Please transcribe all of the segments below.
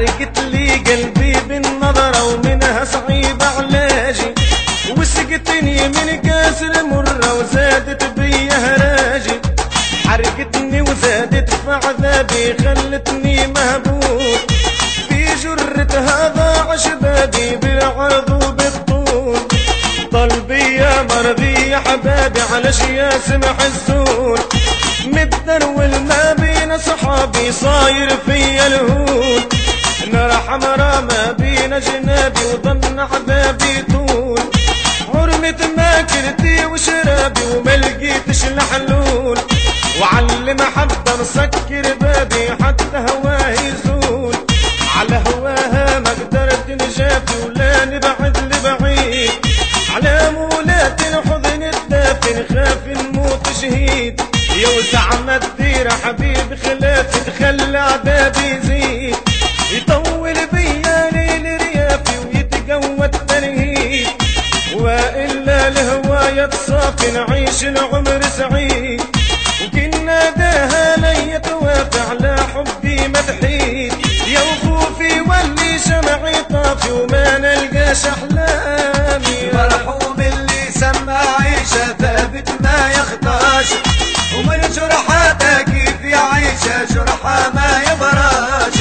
حرقت لي قلبي بالنظرة ومنها صعيب علاجي، وسقتني من كاس المرة وزادت بي هراجي. حرقتني وزادت في عذابي خلتني مهبول، في جرتها ضاع شبابي بالعرض وبالطول. طلبي يا مرضي يا حبابي على شي سمح الزول، متدرول ما بين صحابي صاير فيا الهول. نار حمرا ما بين جنابي وظن عذابي طول، حرمت ماكلتي وشرابي وما لقيتش الحلول. وعلم حتى مسكر بابي حتى هواه يزول، على هواها ما قدرت نجافي ولا نبعد لبعيد. على مولات الحضن الدافن خاف نموت شهيد، يوسع ما تدير حبيب خلافي تخلى عذابي يزيد. يطول بيا ليل ريافي ويتقوى التنهيد، والا الهواية تصافي نعيش العمر سعيد. وكنا داها لن يتوافى على حبي مدحيد، يا وخوفي واللي شمعي طافي وما نلقاش احلامي. مرحوم اللي سمى عيشه ثابت ما يخطاش، ومن جرحاته كيف يعيشه جرحه ما يبراش.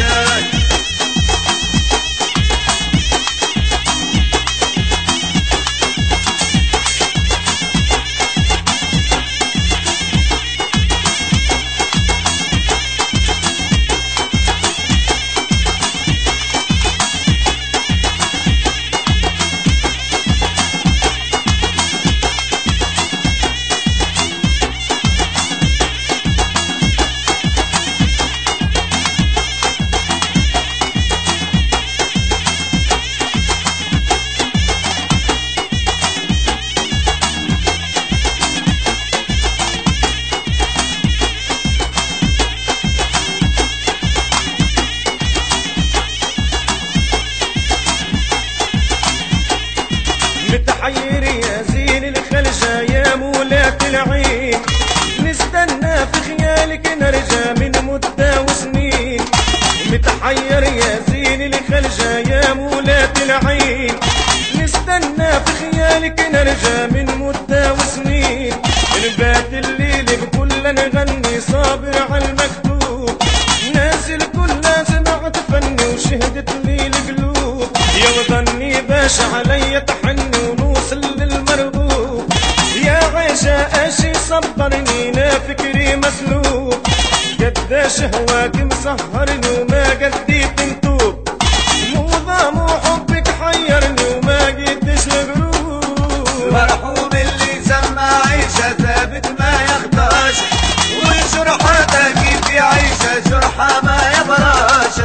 متحير يا زين الخلجة يا مولاة العين، نستنى في خيالك نرجع من مدة وسنين. متحير يا زين الخلجة يا مولاة العين، نستنى في خيالك نرجع من مدة وسنين. نبات الليل بكل نغني صابر على المكتوب، الناس الكل سمعت فني وشهدت لي القلوب. يا وطني باش علي تحني ونوصل للمرغوب، يا عيشة اشي صبرني لا فكري مسلوب. قداش هواك مسهرني وما قديت نتوب، نظام وحبك حيرني وما قدش القلوب. مرحوم اللي سمى عيشه ثابت ما يخطاش، وجرحاته كيف يعيشه جرحه ما يبراش.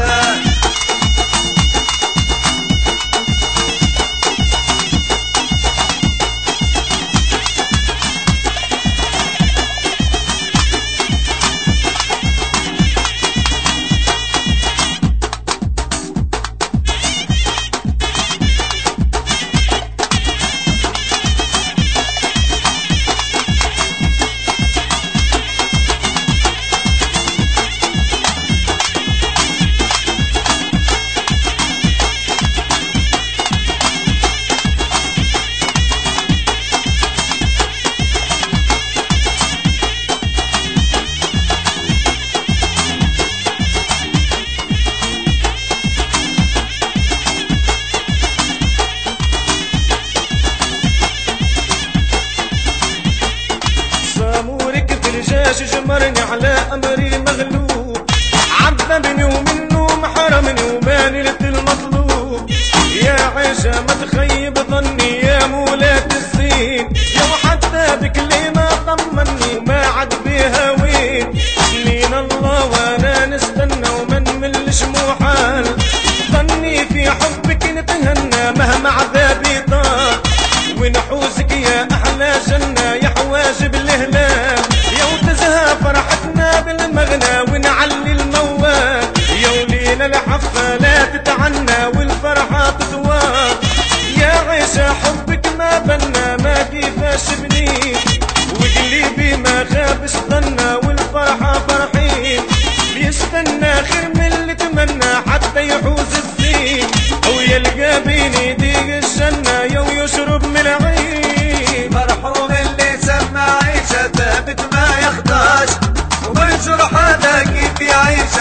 جمرني على امري مغلوب، عذبني ومنه محرمني وما نلت المطلوب. يا عيشة ما تخيب ظني يا مولاة الزين، يا وحتى بك لي ما طمني وما عد بيها وين. سنين الله وانا نستنى وما نملش محال، ظني في حبك نتهنى مهما عذابي طال. ونحوزك يا احلى جنة يا حواجب الهلال، يا وتزهى فرحتنا بالمغنى ونعلي الموال. يا ولينا الحفة لا تتعنى والفرحة تطوال، يا عيشة حبك ما بنا ما كيفاش بنيت. وقلبي ما خاب استنى والفرحة فرحين، بيستنى خير من اللي تمنى حتى يحوز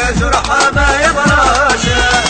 عيشة جرحها ما يبراش.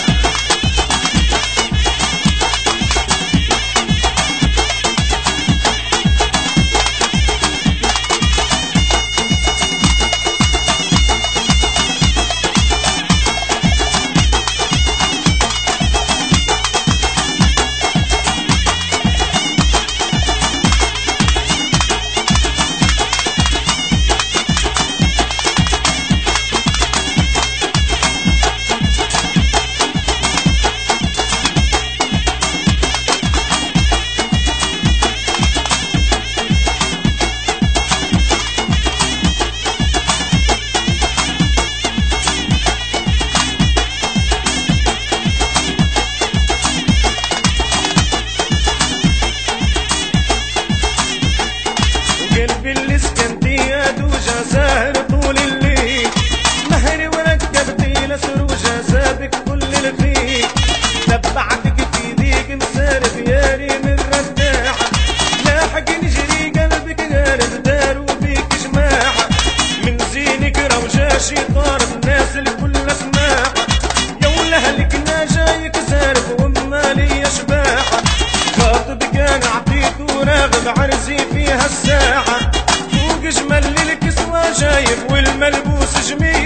قلبي اللي سكنتي يا دوجة ساهر طول الليل، مهري وركبتي لسروجة زادك كل الخيل، تبعتك في ذيك مسارب ياري من رداحة، لاحق نجري قلبك غارب دارو بيك جماحة، من زينك روجاشي طارب ناس الكل سماحة، يا ولهلك ناجايك زارب ومالي شباحة، خاطب كان عطيته راغب عرزي فيها الساعة، فوق جمل الكسوة جايب والملبوس جميل.